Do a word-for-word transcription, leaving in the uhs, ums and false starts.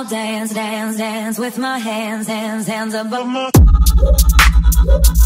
I'll dance, dance, dance with my hands, hands, hands above my